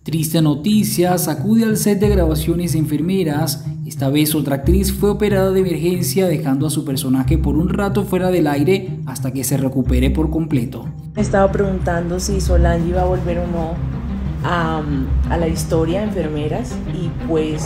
Triste noticia, sacude al set de grabaciones enfermeras. Esta vez otra actriz fue operada de emergencia dejando a su personaje por un rato fuera del aire hasta que se recupere por completo. Me estaba preguntando si Solange iba a volver o no a la historia de enfermeras y pues...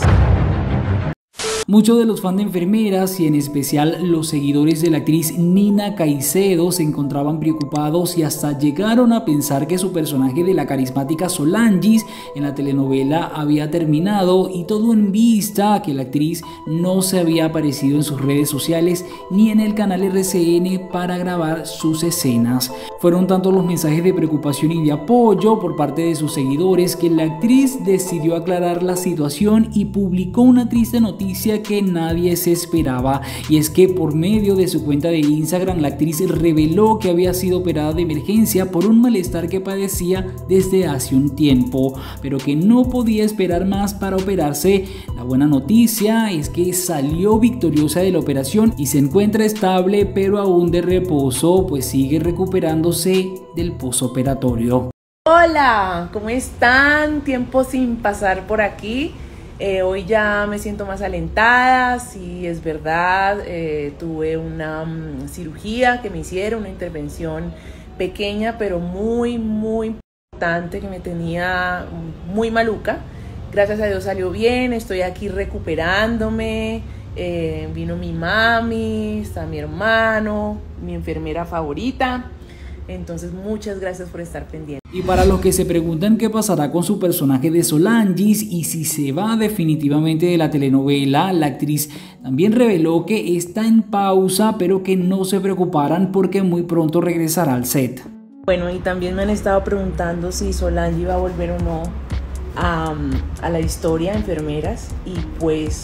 Muchos de los fans de enfermeras y en especial los seguidores de la actriz Nina Caicedo se encontraban preocupados y hasta llegaron a pensar que su personaje de la carismática Solange en la telenovela había terminado, y todo en vista a que la actriz no se había aparecido en sus redes sociales ni en el canal RCN para grabar sus escenas. Fueron tantos los mensajes de preocupación y de apoyo por parte de sus seguidores que la actriz decidió aclarar la situación y publicó una triste noticia que nadie se esperaba, y es que por medio de su cuenta de Instagram la actriz reveló que había sido operada de emergencia por un malestar que padecía desde hace un tiempo, pero que no podía esperar más para operarse. La buena noticia es que salió victoriosa de la operación y se encuentra estable, pero aún de reposo, pues sigue recuperándose del posoperatorio. Hola, ¿cómo están? Tiempo sin pasar por aquí. Hoy ya me siento más alentada, sí, es verdad, tuve una cirugía que me hicieron, una intervención pequeña pero muy importante que me tenía muy maluca. Gracias a Dios salió bien, estoy aquí recuperándome, vino mi mami, está mi hermano, mi enfermera favorita. Entonces muchas gracias por estar pendiente. Y para los que se preguntan qué pasará con su personaje de Solange y si se va definitivamente de la telenovela, la actriz también reveló que está en pausa, pero que no se preocuparan porque muy pronto regresará al set. Bueno, y también me han estado preguntando si Solange iba a volver o no a la historia de enfermeras, y pues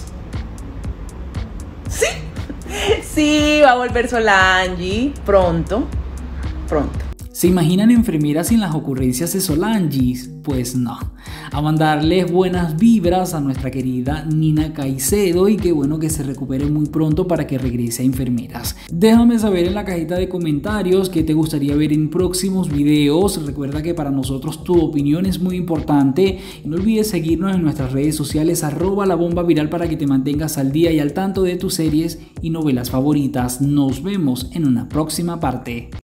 sí, va a volver Solange pronto. ¿Se imaginan enfermeras sin las ocurrencias de Solange? Pues no. A mandarles buenas vibras a nuestra querida Nina Caicedo, y qué bueno que se recupere muy pronto para que regrese a enfermeras. Déjame saber en la cajita de comentarios qué te gustaría ver en próximos videos. Recuerda que para nosotros tu opinión es muy importante y no olvides seguirnos en nuestras redes sociales @labombaviral para que te mantengas al día y al tanto de tus series y novelas favoritas. Nos vemos en una próxima parte.